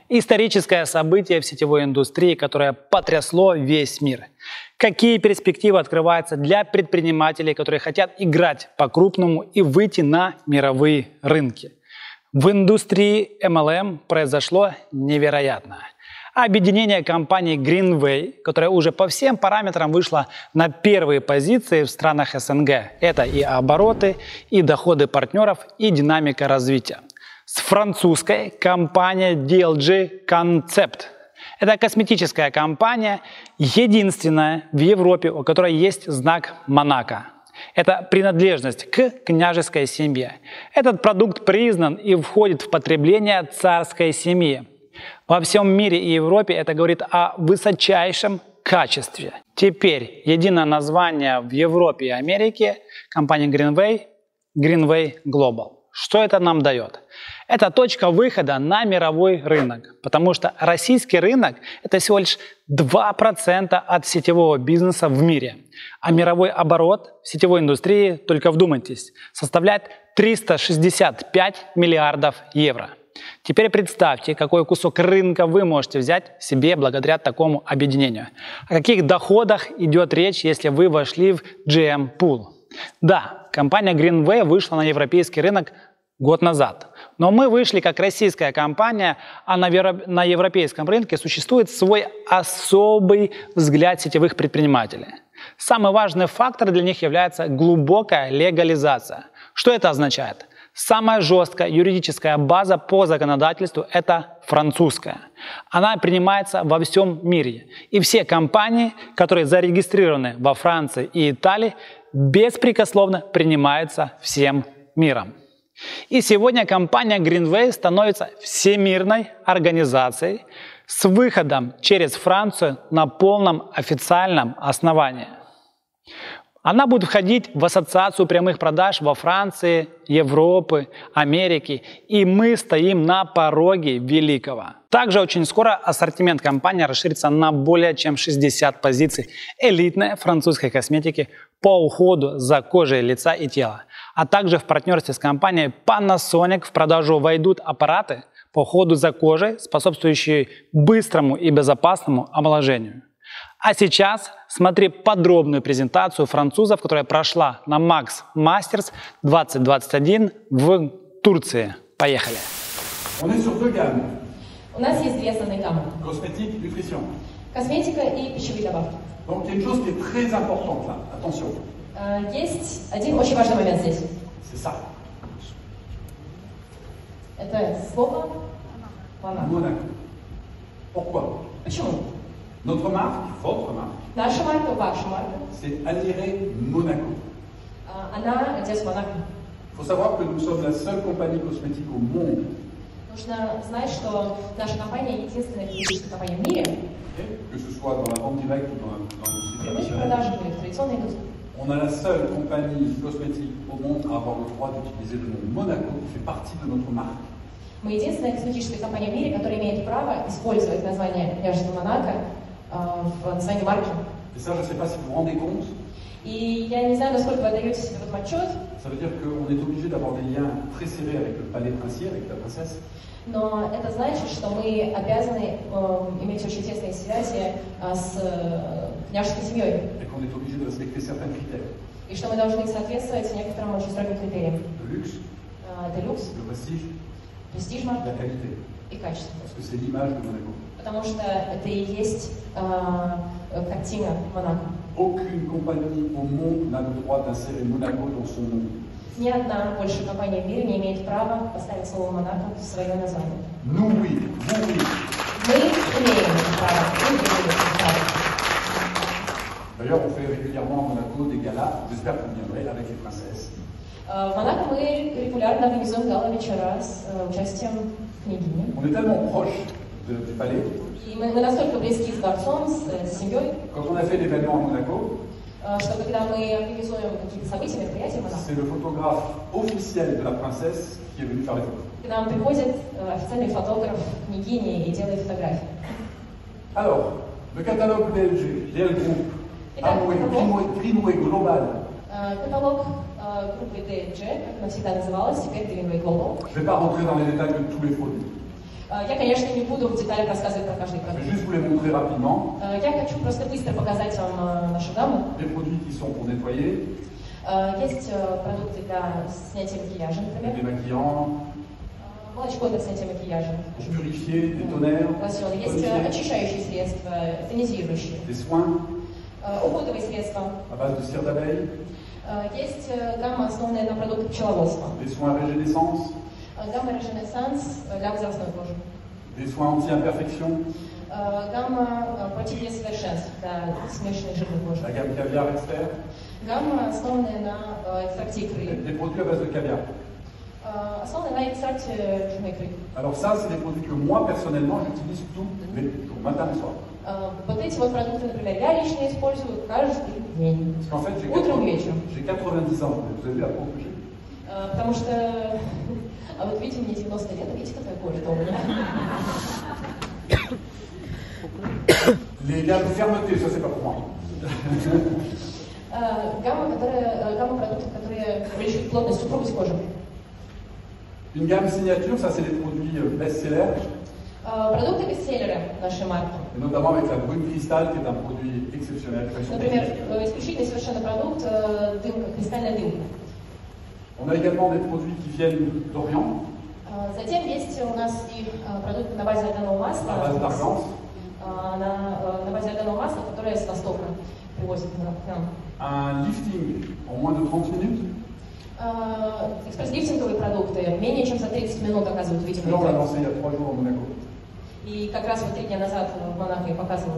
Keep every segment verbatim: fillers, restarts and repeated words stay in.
Историческое событие в сетевой индустрии, которое потрясло весь мир. Какие перспективы открываются для предпринимателей, которые хотят играть по-крупному и выйти на мировые рынки? В индустрии эм эл эм произошло невероятное. Объединение компании Greenway, которая уже по всем параметрам вышла на первые позиции в странах эс эн гэ. Это и обороты, и доходы партнеров, и динамика развития. С французской компанией ди эл джи Concept. Это косметическая компания, единственная в Европе, у которой есть знак Монако. Это принадлежность к княжеской семье. Этот продукт признан и входит в потребление царской семьи. Во всем мире и Европе это говорит о высочайшем качестве. Теперь единое название в Европе и Америке компании Greenway – Greenway Global. Что это нам дает? Это точка выхода на мировой рынок, потому что российский рынок – это всего лишь два процента от сетевого бизнеса в мире, а мировой оборот в сетевой индустрии, только вдумайтесь, составляет триста шестьдесят пять миллиардов евро. Теперь представьте, какой кусок рынка вы можете взять себе благодаря такому объединению. О каких доходах идет речь, если вы вошли в джи эм Pool? Да, компания Greenway вышла на европейский рынок год назад. Но мы вышли как российская компания, а на, на европейском рынке существует свой особый взгляд сетевых предпринимателей. Самый важный фактор для них является глубокая легализация. Что это означает? Самая жесткая юридическая база по законодательству – это французская. Она принимается во всем мире. И все компании, которые зарегистрированы во Франции и Италии, беспрекословно принимаются всем миром. И сегодня компания Greenway становится всемирной организацией с выходом через Францию на полном официальном основании. Она будет входить в ассоциацию прямых продаж во Франции, Европы, Америки, и мы стоим на пороге великого. Также очень скоро ассортимент компании расширится на более чем шестьдесят позиций элитной французской косметики по уходу за кожей лица и тела. А также в партнерстве с компанией Panasonic в продажу войдут аппараты по уходу за кожей, способствующие быстрому и безопасному омоложению. А сейчас смотри подробную презентацию французов, которая прошла на Max Masters двадцать двадцать один в Турции. Поехали! У нас есть две основные гаммы. Cosmétique, nutrition. Косметика и пищевые добавки. Donc il y a une chose qui est très importante là. Attention. Uh, есть один очень важный момент здесь. C'est ça. Это слово Монако. Monaco. Pourquoi? Почему? Notre marque, votre marque, Наша марка, ваша марка, c'est Aliré Monaco. uh, она идет с Монако. Il faut savoir que nous sommes la seule compagnie cosmétique au monde. Нужно знать, что наша компания единственная косметическая компания в мире, Que ce soit dans la vente directe ou dans l'industrie прямых traditionnelle. продаж или в традиционной индустрии. On a la seule compagnie cosmétique au monde à avoir le droit d'utiliser le nom Monaco qui fait partie de notre marque. Мы единственная косметическая компания в мире, которая имеет право использовать название княжества Монако uh, в названии марки. Et ça, je ne sais pas si vous vous rendez compte. И я не знаю, насколько вы отдаете себе в этом отчет, Ça veut dire qu'on est obligé d'avoir des liens très serrés avec le palais princier, avec la princesse. но это значит, что мы обязаны э, иметь очень тесные связи э, с э, княжеской семьей. Et qu'on est obligé de respecter certains critères. И что мы должны соответствовать некоторым очень строгим критериям. Le luxe, Э, это люкс, le prestige, престиж la марки qualité. и качество. Parce que c'est l'image de Monaco. Потому что это и есть э, картина Монако. Aucune compagnie au monde n'a le droit d'insérer Monaco dans son nom. Ни одна большая компания в мире не имеет права поставить слово Монако в свое название. Nous, oui, vous, oui. Мы имеем право, вы имеете право. D'ailleurs, on fait régulièrement à Monaco des galas, j'espère que vous viendrez, avec les princesses. Э, В Монако мы регулярно организуем гала-вечера с э, участием княгини. On est tellement proche de- du palais. И мы, мы настолько близки с дворцом, с, с семьей, Quand on a fait l'événement à Monaco, э, что когда мы организуем какие-то события, мероприятия в Монако, c'est le photographe officiel de la princesse qui est venu faire les photos. к нам приходит э, официальный фотограф княгини и делает фотографии. Alors, le catalogue D L G, D L Group, Итак, Amway, catalogue. Greenway, Greenway Global. Э, Каталог э, группы ди эйч джи, как она всегда называлась, теперь Greenway Global. Je ne vais pas rentrer dans les détails de tous les produits. Я, конечно, не буду в деталях рассказывать про каждый Je vais продукт. juste vous les montrer rapidement. Я хочу просто быстро показать вам нашу гамму. Les produits qui sont pour nettoyer, Есть продукты для снятия макияжа, например. démaquillants, Молочко для снятия макияжа. pour purifier, des toners, Лосьоны. Есть tonifier, очищающие средства, тонизирующие. des soins Уходовые средства. à base de cire d'abeille, Есть гамма, основанная на продуктах пчеловодства. des soins à régénescence, Гамма Реженессанс для возрастной кожи. des soins anti-imperfection, Гамма против несовершенств для смешанной жирной кожи. la gamme caviar expert, Гамма, основанная на экстракте икры. des produits à base de caviar. Основанная на экстракте жирной икры. Alors ça, c'est des produits que moi, personnellement, j'utilise tous les jours, matin et soir. Вот эти вот продукты, например, я лично использую каждый день. Parce qu'en fait, j'ai Утром и вечером. j'ai quatre-vingt-dix ans, vous avez vu la peau que j'ai. Потому что, а вот видите, мне девяносто лет, а видите, какая кожа-то у меня? Les gammes fermeté, ça c'est pas pour moi. Гамма, которая, гамма продуктов, которые увеличивают плотность супругой кожи. Une gamme signature, ça c'est les produits best-sellers, Продукты бестселлеры нашей марки. et notamment avec la brune cristal, qui est un produit exceptionnel. Quand ils sont Например, exceptionnels. исключительный совершенно продукт дымка, кристальная дымка. On a également des produits qui viennent d'Orient, Затем есть у нас и продукты на базе органового масла, à base d'argance, на, на базе органового масла, которое с Востока привозят к нам. un lifting en moins de trente minutes. Экспресс-лифтинговые продукты менее чем за тридцать минут оказывают видимый Là, on l'a эффект. lancé il y a trois jours à Monaco. И как раз вот три дня назад в Монако я показывала.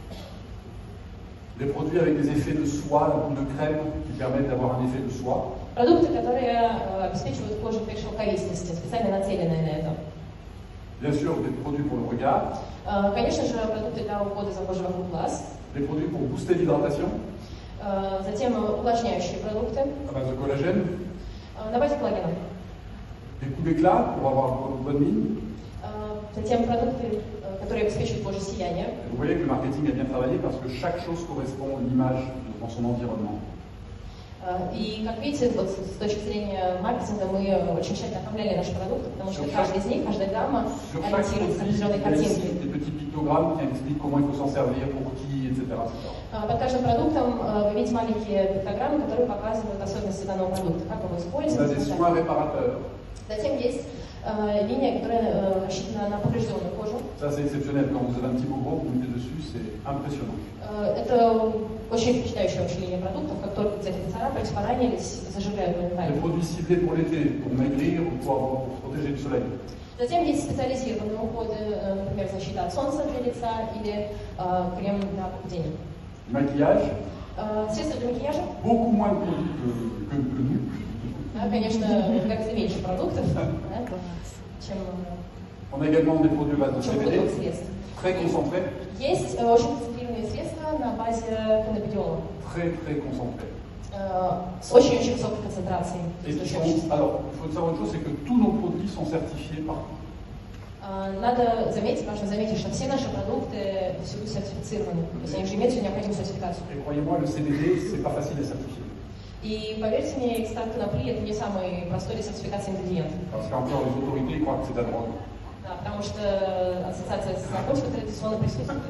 Des produits avec des effets de soie ou de crème qui permettent d'avoir un effet de soie. Продукты, которые обеспечивают коже эффект шелковистости, специально нацеленные на это. Bien sûr, des produits pour le regard, Конечно же, продукты для ухода за кожей вокруг глаз. des produits pour booster l'hydratation, Затем увлажняющие продукты à base de collagène, на базе коллагена. des coups d'éclat pour avoir une bonne mine. Затем продукты, которые обеспечивают коже сияние. Et vous voyez que le marketing a bien travaillé parce que chaque chose correspond à l'image dans son environnement. И, как видите, вот с точки зрения маркетинга мы очень тщательно оформляли наши продукты, потому что каждый из них, каждая гамма Sur chaque ориентируется на produit, определенной il y a ici картинке. des petits pictogrammes qui expliquent comment il faut s'en servir, pour qui, et cetera et cetera. Под каждым продуктом вы видите маленькие пиктограммы, которые показывают особенности данного продукта, как его On a использовать. des и так soins далее. réparateurs. Затем есть э, линия, которая э, рассчитана на поврежденную кожу. Ça, c'est exceptionnel. Quand vous avez un petit bobo, vous mettez dessus, c'est impressionnant. Э, это очень впечатляющая вообще линия продуктов. Как только где-то поцарапались, поранились, зажигают Des моментально. produits ciblés pour l'été, pour maigrir ou pour, avoir, pour se protéger du soleil. Затем есть специализированные уходы, э, например, защита от солнца для лица или э, крем для похудения. Du maquillage, Э, Средства для макияжа, beaucoup moins de produits que, que, que nous. да, конечно, гораздо меньше продуктов, да, чем, On a également des produits à base de чем C B D, уходовых средств. très concentrés, Есть э, очень концентрированные средства на базе каннабидиола très très concentrés. э, с очень-очень высокой концентрацией. Et qui источника sont- вещества. alors, il faut savoir une chose, c'est que tous nos produits sont certifiés par Э, Надо заметить, важно заметить, что все наши продукты всюду сертифицированы. То есть они уже имеют всю необходимую сертификацию. Et croyez-moi, le C B D, c'est pas facile à certifier. И поверьте мне, экстракт конопли это не самый простой для сертификации ингредиент. Parce qu'encore, les autorités croient que c'est de la drogue. Да, потому что ассоциация с наркотиками традиционно присутствует.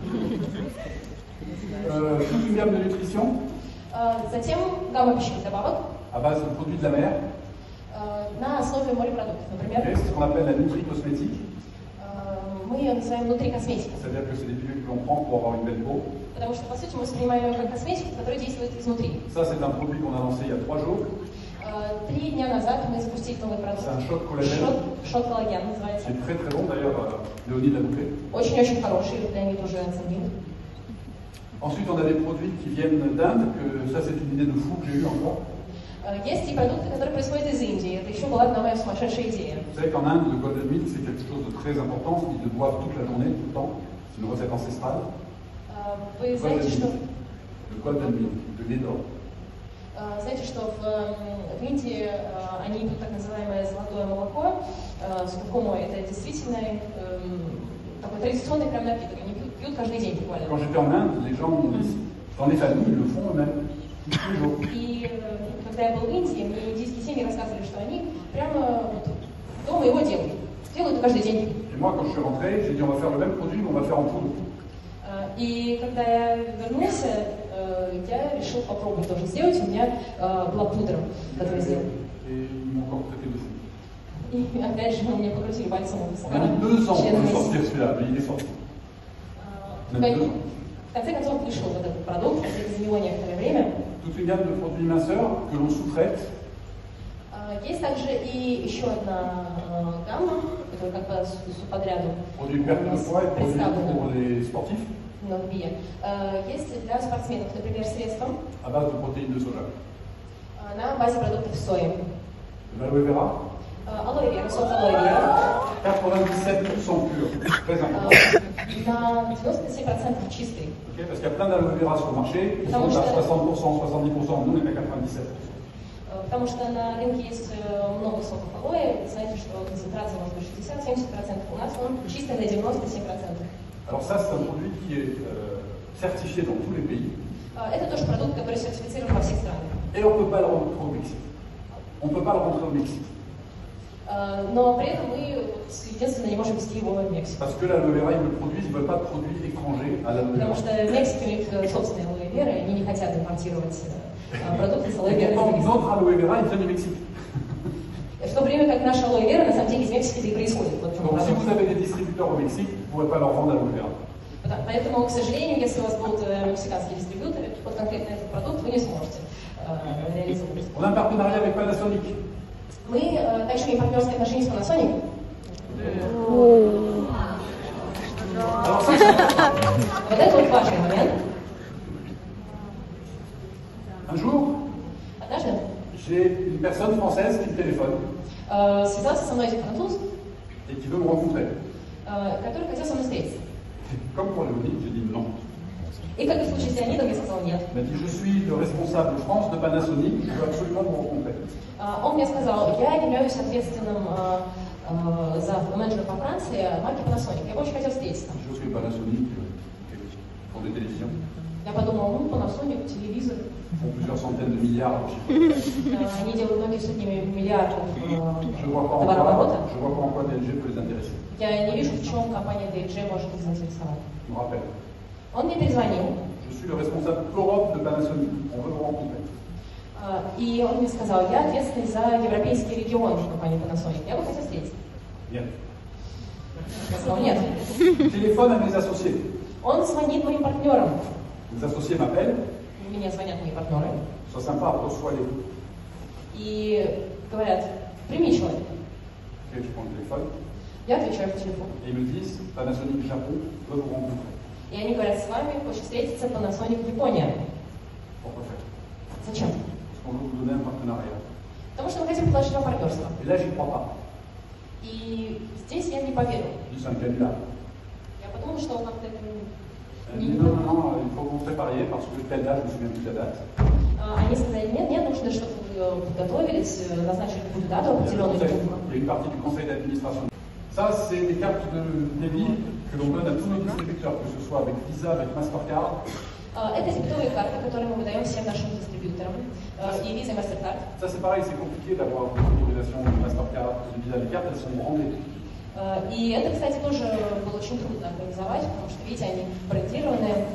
Euh, toute une gamme de nutrition Э, Затем гамма пищевых добавок à base de produits de la mer. э, на основе морепродуктов. Okay, Например, c'est ce qu'on appelle la nutri-cosmétique. э, мы ее называем внутрикосметика. C'est-à-dire que c'est des pilules que l'on prend pour avoir une belle peau. Потому что, по сути, мы воспринимаем ее как косметику, которая действует изнутри. Ça, c'est un produit qu'on a lancé il y a trois jours. Э, Три дня назад мы запустили новый продукт. C'est un shot collagène. Шот, шот коллаген называется. C'est très très bon d'ailleurs, euh, Léonie l'a goûté. Очень-очень хороший, Леонид уже оценил. Ensuite, on a des produits qui viennent d'Inde, que ça, c'est une idée de fou que j'ai eue encore. Э, Есть и продукты, которые происходят из Индии. Это еще была одна моя сумасшедшая идея. Vous savez qu'en Inde, le golden milk, c'est quelque chose de très important. Ils le boivent toute la journée, tout le temps. C'est une recette ancestrale. Э, Вы Le знаете, golden что, milk. Le golden milk, de lait d'or. э, знаете, что в, м, в Индии э, они пьют так называемое золотое молоко. Э, Суккумо это действительно эм, такой традиционный прям напиток. Они пьют, пьют каждый день буквально. Quand j'étais en Inde, les gens m'ont dit, dans les familles, ils le font eux-mêmes, tous les jours. И э, когда я был в Индии, мне индийские семьи рассказывали, что они прямо вот дома его делают. Делают каждый день. Et moi, quand je suis rentré, j'ai dit on va faire le même produit, mais on va le faire en poudre. Э, И когда я вернулся, э, я решил попробовать тоже сделать. У меня э, была пудра, которую я сделал. Et ils m'ont encore traité de fou. И опять же, мне покрутили пальцем в On a mis deux ans pour члены le месяца. sortir celui-là, mais il est sorti. Э, В конце концов вышел вот этот продукт, после него некоторое время. Toute une gamme de produits minceurs que l'on sous-traite. Э, Есть также и еще одна э, гамма, которая как бы с- субподряду Produits perte de poids et produits представлена pour les sportifs в Норбия. Э, Есть для спортсменов, например, средства à base de protéines de soja. э, на базе продуктов сои. L'aloe vera, Э, Алоэ вера, сок алоэ вера. quatre-vingt-dix-sept pour cent pur, très important. э, На девяносто семь процентов чистый. Okay, parce qu'il y a plein d'aloe vera sur le marché, ils sont à soixante pour cent, soixante-dix pour cent, nous on est à quatre-vingt-dix-sept pour cent. Э, Потому что на рынке есть э, много соков алоэ. Вы знаете, что концентрация может быть шестьдесят-семьдесят процентов. У нас он чистый на девяносто семь процентов. Alors ça, c'est un produit qui est euh, certifié dans tous les pays. Э, Это тоже продукт, который сертифицирован во всех странах. Et on ne peut pas le rentrer au Mexique. On ne peut pas le rentrer au Mexique. Э, Но при этом мы вот, единственно не можем везти его в Мексику. Parce que l'aloe vera, ils le produisent, ils ne veulent pas de produits étrangers à l'aloe vera. Потому что в Мексике у них э, собственные алоэ веры, и они не хотят импортировать э, продукты с алоэ Et верой. pourtant, notre aloe vera, il vient du Mexique. В то время как наша алоэ вера на самом деле из Мексики и происходит. Вот в чем Donc si продукт. vous avez des distributeurs au Mexique, vous ne pourrez pas leur vendre l'aloe vera. Да, Поэтому, к сожалению, если у вас будут э, мексиканские дистрибьюторы, вот конкретно этот продукт вы не сможете э, реализовать. On a un partenariat avec Panasonic. Мы э, также имеем партнерские отношения с Panasonic. Alors ça, Вот это вот важный момент. un jour, Однажды j'ai une personne française qui me téléphone э, связался со мной один француз, et qui veut me rencontrer. э, который хотел со мной встретиться. Comme pour Léonie, j'ai dit non. И как и в случае с Леонидом, я сказала нет. Il m'a dit je suis le responsable France de Panasonic, je veux absolument vous rencontrer. А, Он мне сказал, я являюсь ответственным э, э, за менеджера по Франции марки Panasonic. Я бы очень хотел встретиться. Je suis Panasonic euh, pour des télévisions, Я подумала, ну, Panasonic, телевизор. font plusieurs centaines de milliards de chiffres. Э, Они делают многие сотни миллиардов Je vois pas э, en товарооборота. quoi, je vois pas en quoi D L G peut les intéresser. Я не вижу, в чем компания ди эйч джей может их заинтересовать. Je me rappelle. Он мне перезвонил, Je suis le responsable Europe de Panasonic. On veut vous rencontrer. э, и он мне сказал, я ответственный за европейский регион компании Panasonic. Я бы хотел встретиться. Bien. Я сказал, нет. Téléphone à mes associés. Он звонит моим партнерам. Les associés m'appellent. Мне звонят мои партнеры. Sois sympa, reçois-les. И говорят, прими человека. Ok, je prends le téléphone. Я отвечаю по телефону. Et ils me disent Panasonic Japon veut vous rencontrer. И они говорят, с вами хочет встретиться Panasonic Япония. Pourquoi faire? Зачем? Parce qu'on veut vous donner un partenariat. Потому что мы хотим предложить вам партнерство. Et là, j'y crois pas. И здесь я не поверил. Je dis c'est un canular. Я подумала, что как-то это Elle не... dit non, non, non, il faut vous prépariez parce que telle date, je me souviens plus de la date. А, Они сказали, нет, нет, нужно, чтобы вы подготовились, э, назначили какую-то дату Il y, a le определенную. conseil- il y a une partie du conseil d'administration. Ça, c'est des cartes de débit que l'on donne à tous nos distributeurs, que ce soit avec Visa, avec Mastercard. А, Это дебетовые карты, которые мы выдаем всем нашим дистрибьюторам. э, И Visa, и MasterCard. Ça, c'est pareil, c'est compliqué d'avoir une autorisation de Mastercard, de Visa. Les cartes, elles sont brandées. Э, И это, кстати, тоже было очень трудно организовать, потому что, видите, они брендированные.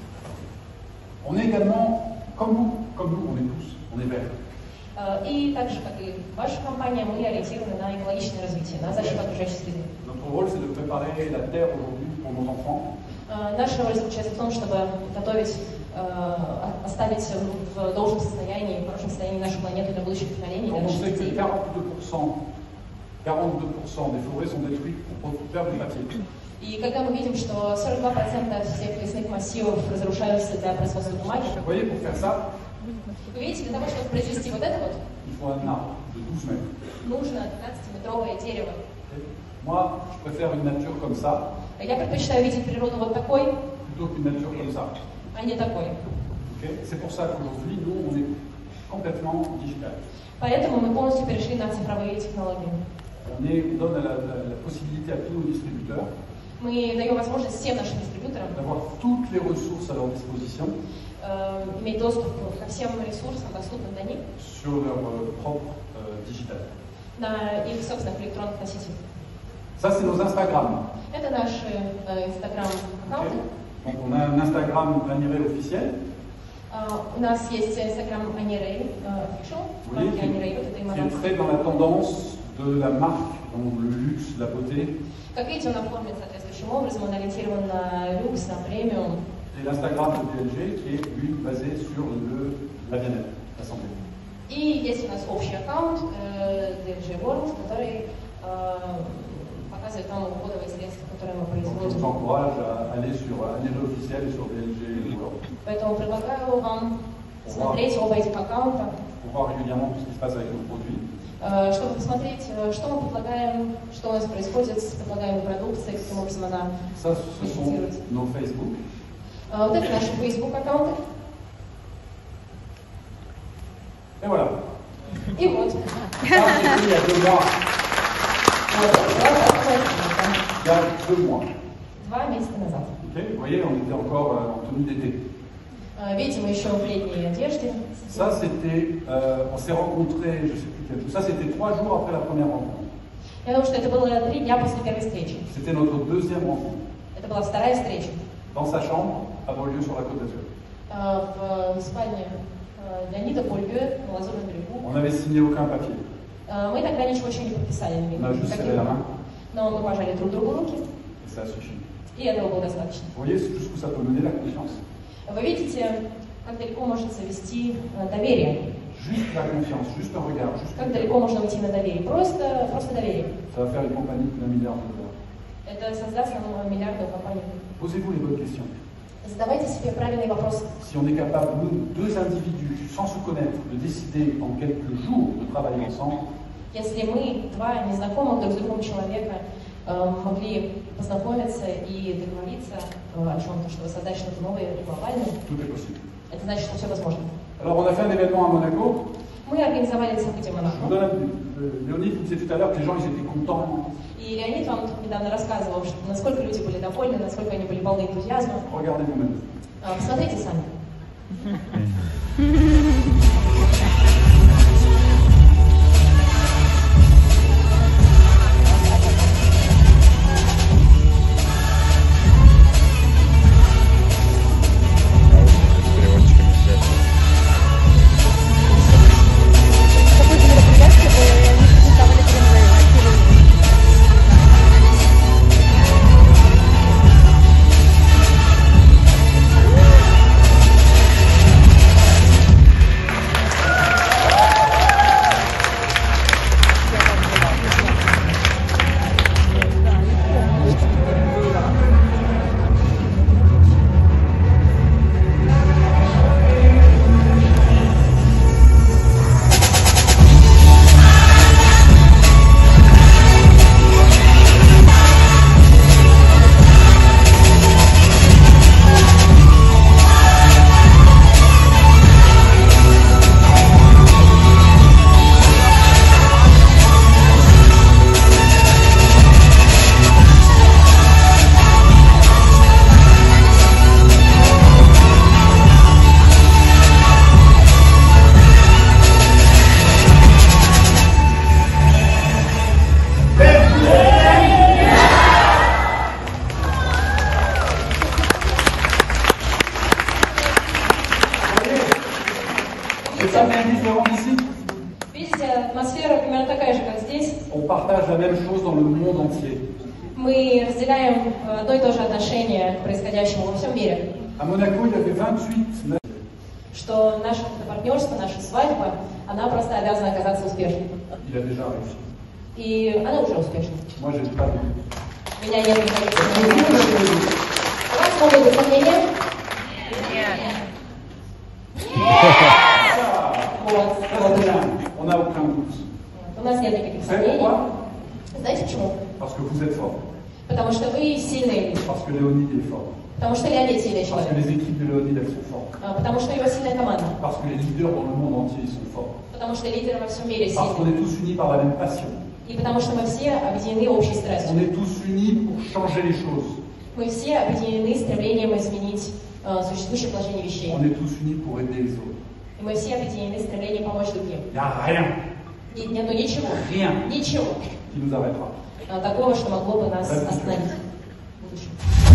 On est également, comme vous, comme nous, on est tous, on est verts. Э, И так же, как и ваша компания, мы ориентированы на экологичное развитие, на защиту окружающей среды. Notre rôle, c'est de préparer la terre aujourd'hui pour nos enfants. Э, Наша роль заключается в том, чтобы готовить, э, о- оставить в должном состоянии, в хорошем состоянии нашу планету для будущих поколений, для Quand on наших sait que детей. quarante-deux pour cent, quarante-deux pour cent des forêts sont détruites pour faire du papier. И когда мы видим, что сорок два процента всех лесных массивов разрушаются для производства бумаги, Vous voyez, pour faire ça, вы видите, для того, чтобы произвести вот это вот, il faut un arbre de douze mètres. нужно двенадцатиметровое дерево. Moi, je préfère une nature comme ça, Я предпочитаю видеть природу вот такой, plutôt qu'une nature comme ça. а не такой. Ok. C'est pour ça qu'aujourd'hui, nous, on est complètement digital. Поэтому мы полностью перешли на цифровые технологии. On, est, on donne la, la- la possibilité à tous nos distributeurs Мы даем возможность всем нашим дистрибьюторам d'avoir toutes les ressources à leur disposition э, иметь доступ ко всем ресурсам, доступным для них, sur leur euh, propre euh, digital. на их собственных электронных носителях. Ça, c'est nos Instagram. Это наши э, Instagram-аккаунты. Donc, on a un Instagram Aniré officiel. Uh, у нас есть Instagram Anirei Official, Vous voyez, qui, Anirei, вот это qui est именно. très dans la tendance de la marque, donc le luxe, la beauté. Как видите, он оформлен соответствующим образом, он ориентирован на люкс, на премиум. Et l'Instagram de D L G qui est, lui, basé sur le, la bien-être, la santé. И есть у нас общий аккаунт э, ди эл джи World, который э, показывает нам уходовые средства, которые мы Donc, je производим. vous encourage à aller sur Aniré officiel et sur D L G World. Поэтому предлагаю вам смотреть оба этих аккаунта, Pour voir régulièrement tout ce qui se passe avec nos produits. э, чтобы посмотреть, э, что мы предлагаем, что у нас происходит с предлагаемой продукцией, каким образом она Ça, ce sont монетизируется. nos Facebook. Э, Вот это наши Facebook аккаунты. Et voilà. И вот. Ça, c'était il y a deux mois. Вот, это была такая Il y a deux mois. Два месяца назад. Ok, vous voyez, on était encore euh, en tenue d'été. Э, Видите, мы еще в летней одежде. Ça, c'était, euh, on s'est rencontrés, je ne sais plus quel jour. Ça, c'était trois jours après la première rencontre. Я думаю, что это было три дня после первой встречи. C'était notre deuxième rencontre. Это была вторая встреча. Dans sa chambre, à Beaulieu, sur la Côte d'Azur. Э, В спальне э, Леонида Бульбе на Лазурном берегу. On n'avait signé aucun papier. Э, Мы тогда ничего еще не подписали на On a juste serré la main но мы пожали друг другу руки, et ça a suffi. и этого было достаточно. Vous voyez jusqu'où ça peut mener la confiance. Вы видите, как далеко может завести э, доверие, Juste la confiance, juste un regard, juste как далеко можно уйти на доверие. Просто, просто доверие. ça va faire une compagnie d'un milliard de dollars. Это создаст нам миллиардную компанию. Posez-vous les bonnes questions. Задавайте себе правильные вопросы. Si on est capable, nous, deux individus, sans se connaître, de décider en quelques jours de travailler ensemble, Если мы, два незнакомых друг с другом человека, э, могли познакомиться и договориться э, о чем-то, чтобы создать что-то новое и глобальное, tout est possible. это значит, что все возможно. Alors, on a fait un événement à Monaco. Мы организовали это событие в Je vous Монако. donne un- euh, Léonie, vous disiez tout à l'heure que les gens ils étaient contents. И Леонид вам тут недавно рассказывал, что насколько люди были довольны, насколько они были полны энтузиазма. Regardez vous-même. А, Посмотрите сами. Какое-то мероприятие было, и они презентовали Greenway. C'est ça bien différent d'ici. Видите, атмосфера примерно такая же, как здесь. On partage la même chose dans le monde entier. Мы разделяем э, одно и то же отношение к происходящему во всем мире. À Monaco, il y avait vingt-huit nations. Что наше партнерство, наша свадьба, она просто обязана оказаться успешной. Il a déjà réussi. И она уже успешна. Moi, j'ai pas de У меня нет никаких сомнений. У вас могут быть сомнения? Вот, Très вот. bien. On n'a aucun doute. У нас нет никаких Vous savez сомнений. pourquoi? Знаете почему? Parce que vous êtes fort. Потому что вы сильные люди. Parce que Léonide est fort. Потому что Леонид сильный Parce que человек. les équipes de Léonide, elles sont fortes. А, Потому что у него сильная команда. Parce que les leaders dans le monde entier, ils sont forts. Потому что лидеры во всем мире Parce qu'on сильные. est tous unis par la même passion. И потому что мы все объединены общей On страстью. est tous unis pour changer les choses. Мы все объединены стремлением изменить э, существующее положение вещей. On est tous unis pour aider les autres. И мы все объединены стремлением помочь другим. Il n'y a rien. И нету ничего. Rien. Ничего. qui nous arrêtera. а, такого, что могло бы нас остановить в будущем.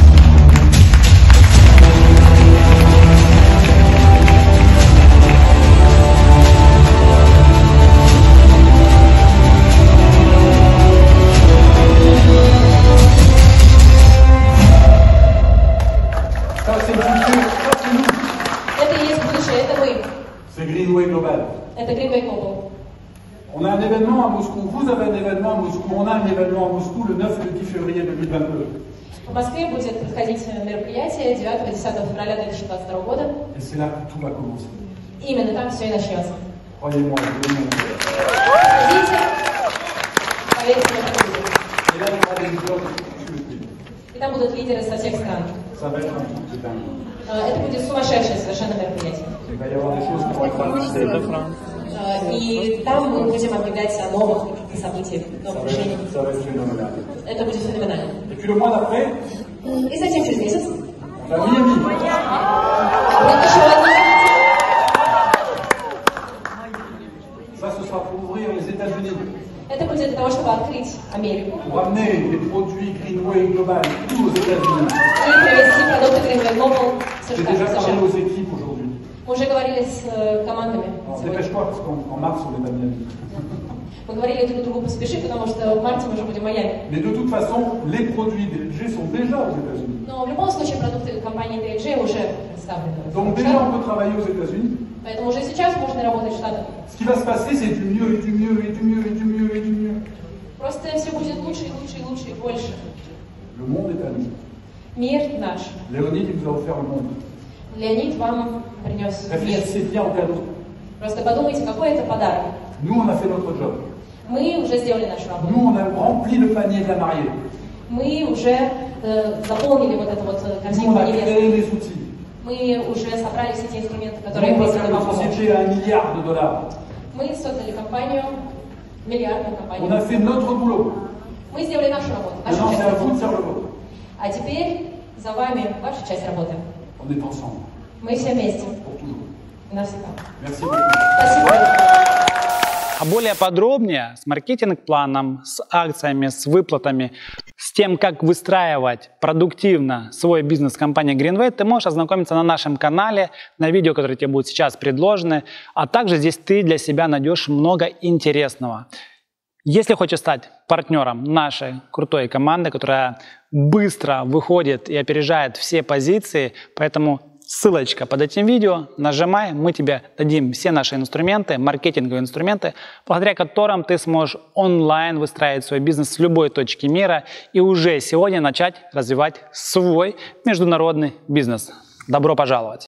Ça, c'est le futur, ça, c'est nous. Это и есть будущее, это мы, C'est Greenway Global. это Greenway Global. On a un événement à Moscou, vous avez un événement à Moscou, on a un événement à Moscou le neuf et le dix février deux mille vingt-deux. В Москве будет проходить мероприятие девятого-десятого февраля две тысячи двадцать второго года. Et c'est là que tout va commencer. И именно там все и начнется. Croyez-moi, je vous le dis. Хотите? Поверьте, это будет. Et là, il y aura des leaders de tout le pays. И там будут лидеры со всех стран. Ça va être un truc de dingue. А, Это будет сумасшедшее совершенно мероприятие. Il va y avoir des choses qui vont être pas. А, И там мы будем объявлять о новых каких-то событиях, Ça новых va решениях. être, ça va être phénoménal. Это будет феноменально. Et puis le mois d'après, И затем через месяц on va à Miami. будет еще одно. Ça, ce sera pour ouvrir les États-Unis, Это будет для того, чтобы открыть Америку pour amener les produits Greenway Global tous aux États-Unis. и привести продукты Greenway Global в J'ai déjà США. parlé aux équipes aujourd'hui. Мы уже говорили с э, командами Alors, сегодня. dépêche-toi, parce qu'en en mars, on est à Miami. Мы говорили друг другу поспеши, потому что в марте мы уже будем в Майами. Mais de toute façon, les produits D L G sont déjà aux États-Unis. Но в любом случае продукты компании ди эл джей уже представлены. в Donc déjà, Штатах. on peut travailler aux États-Unis. Поэтому уже сейчас можно работать в Штатах. Ce qui va se passer, c'est du mieux et du mieux et du mieux et du mieux et du mieux. Просто все будет лучше и лучше и лучше и больше. Le monde est à nous. Мир наш. Léonide, il vous a offert le monde. Леонид вам принес мир. Réfléchissez bien au cadeau. Просто подумайте, какой это подарок. Nous, on a fait notre job. Мы уже сделали нашу работу. Nous, on a rempli le panier de la mariée. Мы уже э, заполнили вот эту вот э, Nous, корзинку on a невесты. créé les outils. Мы уже собрали все те инструменты, Nous, которые on va призваны faire вам une помочь. société à un milliard de dollars. Мы создали компанию, миллиардную On a компанию. fait notre boulot. Мы сделали нашу работу, нашу Maintenant, часть c'est à vous de работы. faire le vôtre. А теперь за вами ваша часть работы. On est ensemble, Мы все вместе. pour toujours. Навсегда. Merci beaucoup. Спасибо. А более подробнее с маркетинг-планом, с акциями, с выплатами, с тем, как выстраивать продуктивно свой бизнес компании Greenway, ты можешь ознакомиться на нашем канале, на видео, которые тебе будут сейчас предложены. А также здесь ты для себя найдешь много интересного. Если хочешь стать партнером нашей крутой команды, которая быстро выходит и опережает все позиции, поэтому ссылочка под этим видео, нажимай, мы тебе дадим все наши инструменты, маркетинговые инструменты, благодаря которым ты сможешь онлайн выстраивать свой бизнес с любой точки мира и уже сегодня начать развивать свой международный бизнес. Добро пожаловать!